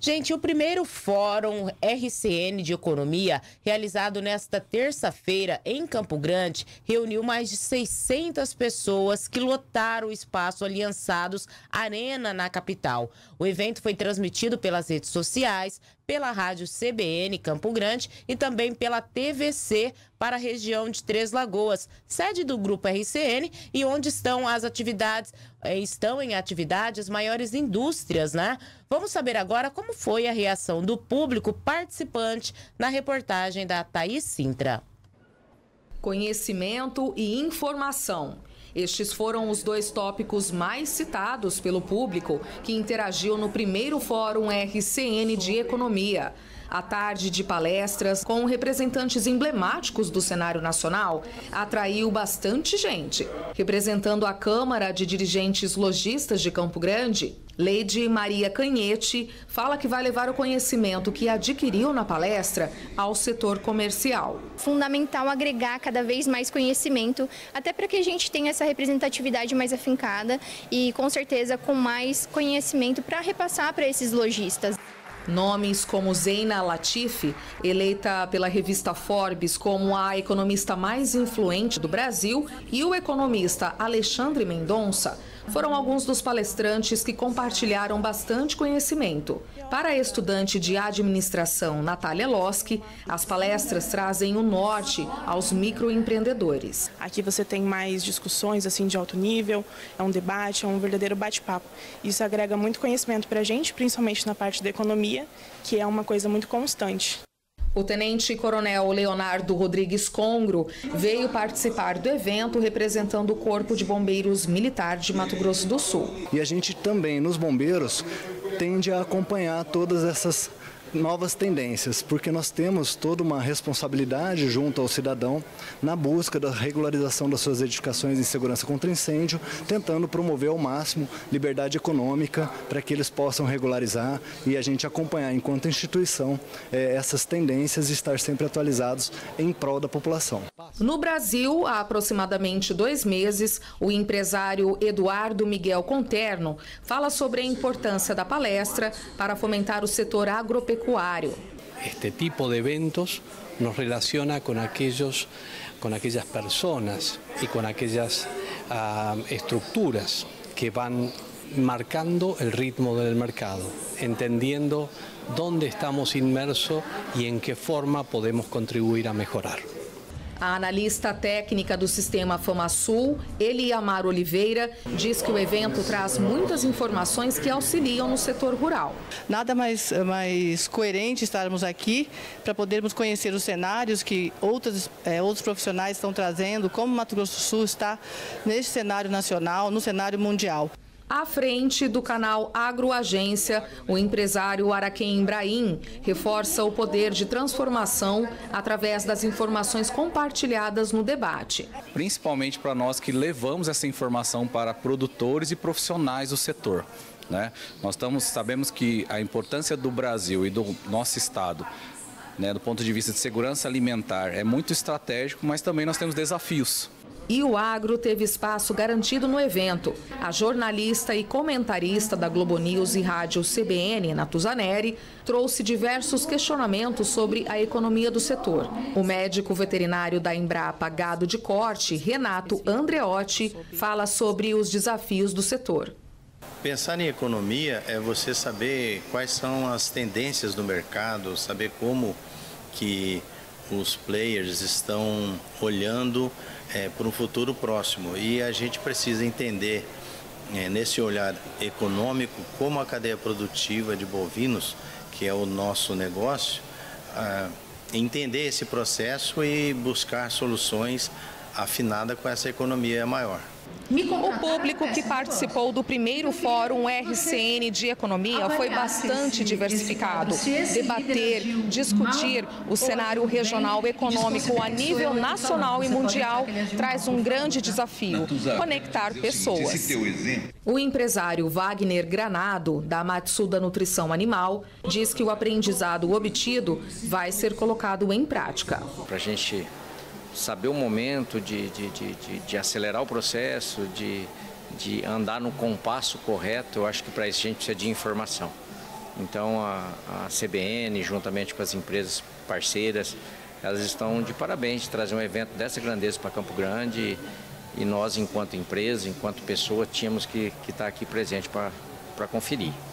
Gente, o primeiro Fórum RCN de Economia, realizado nesta terça-feira em Campo Grande, reuniu mais de 600 pessoas que lotaram o espaço Aliançados Arena na capital. O evento foi transmitido pelas redes sociais, pela rádio CBN Campo Grande e também pela TVC para a região de Três Lagoas, sede do Grupo RCN e onde estão em atividade as maiores indústrias, né? Vamos saber agora como foi a reação do público participante na reportagem da Thaís Sintra. Conhecimento e informação. Estes foram os dois tópicos mais citados pelo público que interagiu no primeiro Fórum RCN de Economia. A tarde de palestras com representantes emblemáticos do cenário nacional atraiu bastante gente. Representando a Câmara de Dirigentes Lojistas de Campo Grande, Leide Maria Canhete fala que vai levar o conhecimento que adquiriu na palestra ao setor comercial. Fundamental agregar cada vez mais conhecimento, até para que a gente tenha essa representatividade mais afincada e, com certeza, com mais conhecimento para repassar para esses lojistas. Nomes como Zeina Latifi, eleita pela revista Forbes como a economista mais influente do Brasil, e o economista Alexandre Mendonça foram alguns dos palestrantes que compartilharam bastante conhecimento. Para a estudante de administração Natália Loski, as palestras trazem o norte aos microempreendedores. Aqui você tem mais discussões assim de alto nível, é um debate, é um verdadeiro bate-papo. Isso agrega muito conhecimento para a gente, principalmente na parte da economia, que é uma coisa muito constante. O tenente-coronel Leonardo Rodrigues Congro veio participar do evento representando o Corpo de Bombeiros Militar de Mato Grosso do Sul. E a gente também, nos bombeiros, tende a acompanhar todas essas novas tendências, porque nós temos toda uma responsabilidade junto ao cidadão na busca da regularização das suas edificações em segurança contra incêndio, tentando promover ao máximo liberdade econômica para que eles possam regularizar e a gente acompanhar enquanto instituição essas tendências e estar sempre atualizados em prol da população. No Brasil, há aproximadamente 2 meses, o empresário Eduardo Miguel Conterno fala sobre a importância da palestra para fomentar o setor agropecuário. Este tipo de eventos nos relaciona con aquellas personas y con aquellas estructuras que van marcando el ritmo del mercado, entendiendo dónde estamos inmersos y en qué forma podemos contribuir a mejorar. A analista técnica do sistema FamaSul, Eliamar Oliveira, diz que o evento traz muitas informações que auxiliam no setor rural. Nada mais coerente estarmos aqui para podermos conhecer os cenários que outros profissionais estão trazendo, como Mato Grosso do Sul está nesse cenário nacional, no cenário mundial. À frente do canal Agroagência, o empresário Araquém Ibrahim reforça o poder de transformação através das informações compartilhadas no debate. Principalmente para nós que levamos essa informação para produtores e profissionais do setor, né? Nós sabemos que a importância do Brasil e do nosso estado, né, do ponto de vista de segurança alimentar, é muito estratégico, mas também nós temos desafios. E o agro teve espaço garantido no evento. A jornalista e comentarista da Globo News e Rádio CBN, Natuzaneri, trouxe diversos questionamentos sobre a economia do setor. O médico veterinário da Embrapa Gado de Corte, Renato Andreotti, fala sobre os desafios do setor. Pensar em economia é você saber quais são as tendências do mercado, saber como que os players estão olhando para um futuro próximo. E a gente precisa entender, nesse olhar econômico, como a cadeia produtiva de bovinos, que é o nosso negócio, entender esse processo e buscar soluções afinadas com essa economia maior. O público que participou do primeiro Fórum RCN de Economia foi bastante diversificado. Debater, discutir o cenário regional econômico a nível nacional e mundial traz um grande desafio: conectar pessoas. O empresário Wagner Granado, da Matsuda Nutrição Animal, diz que o aprendizado obtido vai ser colocado em prática. Para a gente saber o momento de acelerar o processo, de andar no compasso correto, eu acho que para isso a gente precisa de informação. Então a CBN, juntamente com as empresas parceiras, elas estão de parabéns de trazer um evento dessa grandeza para Campo Grande e nós, enquanto empresa, enquanto pessoa, tínhamos que estar aqui presente para conferir.